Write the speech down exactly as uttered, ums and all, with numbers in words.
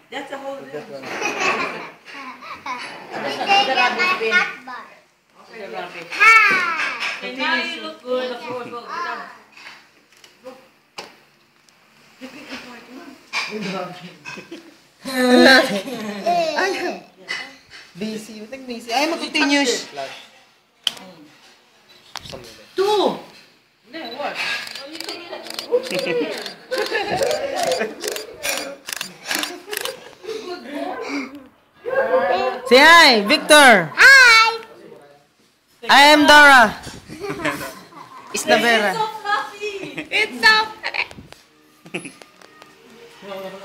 That's a whole Just one. That's the rabbit bin. Okay, the rabbit. And now you look good. The floor is good. Ay, busy. Ba't busy? Ay, mag-continuous. Flash. Something like Two. Then what? Say hi, Victor. Hi! I am Dora. Isla Vera. It's so fluffy. It's so